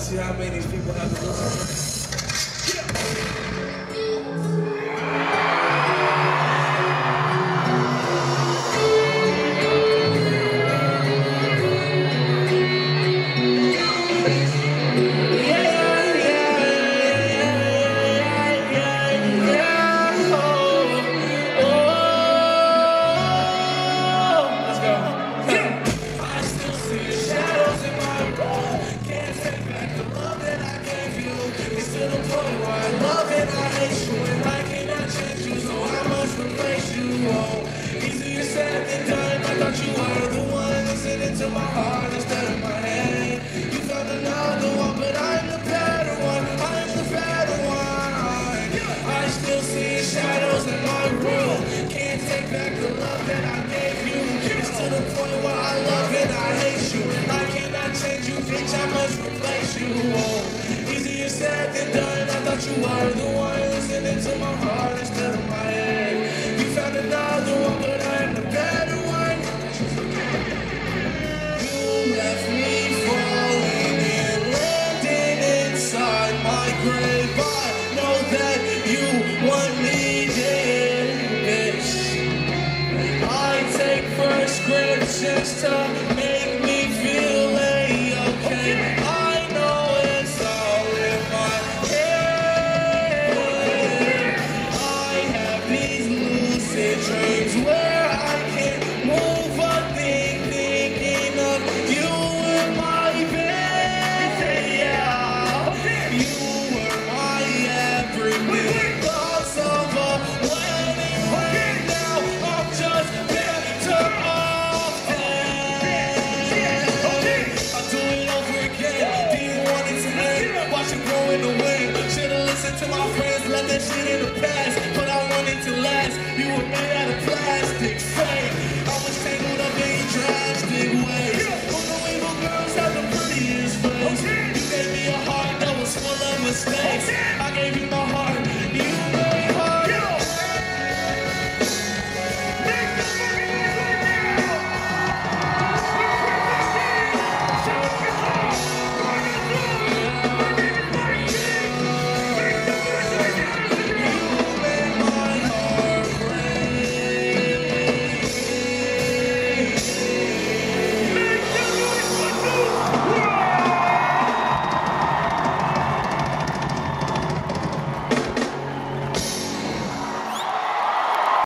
see how many these people have to listen. To my heart instead of my head. You found another one, but I'm the better one. I'm the better one. I still see shadows in my room. Can't take back the love that I gave you. It's to the point where I love and I hate you. I cannot change you, bitch, I must replace you. Oh, easier said than done. I thought you were the one listening to my heart instead of my head. You found another one, but I'm the better one. Left me falling and landing inside my grave. I know that you want me dead, bitch. I take prescriptions to make me feel okay. I know it's all in my head. I have these lucid dreams.